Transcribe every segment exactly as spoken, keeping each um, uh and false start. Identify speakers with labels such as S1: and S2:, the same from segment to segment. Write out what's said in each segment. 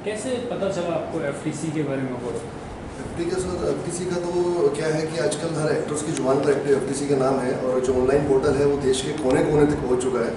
S1: कैसे पता चला आपको एफटीसी के बारे में? बोलो।
S2: एफटी का सर एफटीसी का तो क्या है कि आजकल हर एक्टर्स की जुबान पर एफटीसी का नाम है, और जो ऑनलाइन पोर्टल है वो देश के कोने कोने तक पहुंच चुका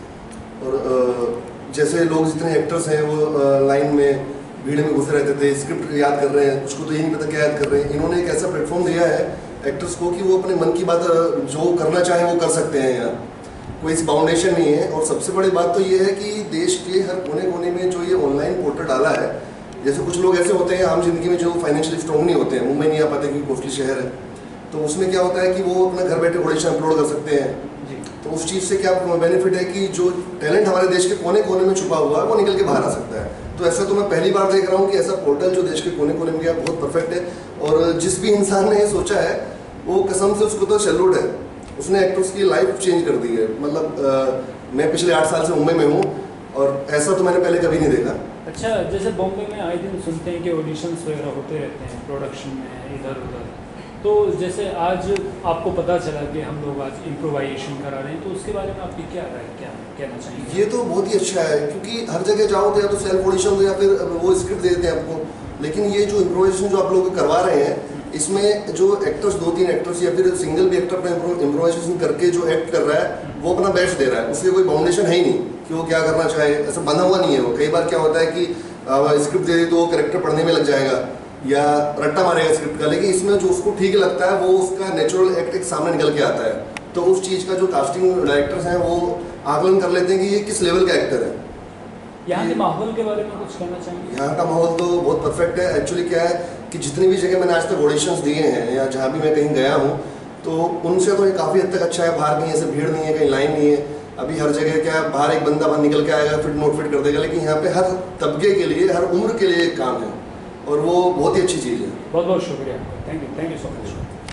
S2: है। और जैसे लोग जितने एक्टर्स हैं वो लाइन में भीड़ में घुसे रहते थे, स्क्रिप्ट याद कर रहे हैं, उसको तो यही नहीं पता क्या याद कर रहे हैं। इन्होंने एक ऐसा प्लेटफॉर्म दिया है एक्टर्स को कि वो अपने मन की बात जो करना चाहें वो कर सकते हैं। यहाँ कोई इस बाउंडेशन नहीं है। और सबसे बड़ी बात तो ये है कि देश के हर कोने कोने में जो ये ऑनलाइन पोर्टल डाला है, जैसे कुछ लोग ऐसे होते हैं आम जिंदगी में जो फाइनेंशियली स्ट्रॉन्ग नहीं होते हैं, मुंबई नहीं आ पाते क्योंकि कॉस्टली शहर है, तो उसमें क्या होता है कि वो अपना घर बैठे ऑडिशन अपलोड कर सकते हैं। तो उस चीज़ से क्या बेनिफिट है कि जो टैलेंट हमारे देश के कोने कोने में छुपा हुआ है वो निकल के बाहर आ सकता है। तो ऐसा तो मैं पहली बार देख रहा हूँ कि ऐसा पोर्टल जो देश के कोने कोने में गया बहुत परफेक्ट है। और जिस भी इंसान ने ये सोचा है वो कसम से उसको तो सैल्यूट है, उसने एक्टर्स की लाइफ चेंज कर दी है। मतलब आ, मैं पिछले आठ साल से मुंबई में हूँ और ऐसा तो मैंने पहले कभी नहीं देखा।
S1: अच्छा, जैसे बॉम्बे में आए दिन सुनते हैं कि ऑडिशंस वगैरह होते रहते हैं प्रोडक्शन में इधर उधर, तो जैसे आज आपको पता चला कि हम लोग आज इम्प्रोवाइजेशन करा रहे हैं, तो उसके बारे में आपकी क्या राय, क्या कहना चाहिए?
S2: ये तो बहुत ही अच्छा है क्योंकि हर जगह जाओ तो या तो सेल्फ ऑडिशन दो या फिर वो स्क्रिप्ट दे देते हैं आपको, लेकिन ये जो इम्प्रोवाइजेशन जो आप लोग करवा रहे हैं इसमें जो एक्टर्स दो तीन एक्टर्स या फिर सिंगल भी एक्टर अपना इम्प्रोवाइजेशन करके जो एक्ट कर रहा है वो अपना बेस्ट दे रहा है। उसके कोई बाउंडेशन है ही नहीं कि वो क्या करना चाहे, ऐसा बंधा हुआ नहीं है वो। कई बार क्या होता है कि स्क्रिप्ट दे दी तो वो कैरेक्टर पढ़ने में लग जाएगा या रट्टा मारेगा स्क्रिप्ट का, लेकिन इसमें जो उसको ठीक लगता है वो उसका नेचुरल एक्ट एक सामने निकल के आता है। तो उस चीज़ का जो कास्टिंग डायरेक्टर्स हैं वो आकलन कर लेते हैं कि ये किस लेवल का एक्टर है।
S1: यहाँ के माहौल के बारे में कुछ कहना चाहेंगे?
S2: यहाँ का माहौल तो बहुत परफेक्ट है। एक्चुअली क्या है कि जितनी भी जगह मैंने आज तक ऑडिशंस दिए हैं या जहाँ भी मैं कहीं गया हूँ तो उनसे तो ये काफ़ी हद तक अच्छा है। बाहर कहीं ऐसे भीड़ नहीं है, कहीं लाइन नहीं है। अभी हर जगह क्या है, बाहर एक बंदा बाहर निकल के आएगा फिट नोट फिट कर देगा, लेकिन यहाँ पे हर तबके के लिए हर उम्र के लिए एक काम है और वो बहुत ही अच्छी चीज़ है।
S1: बहुत बहुत शुक्रिया, thank you, thank you so much.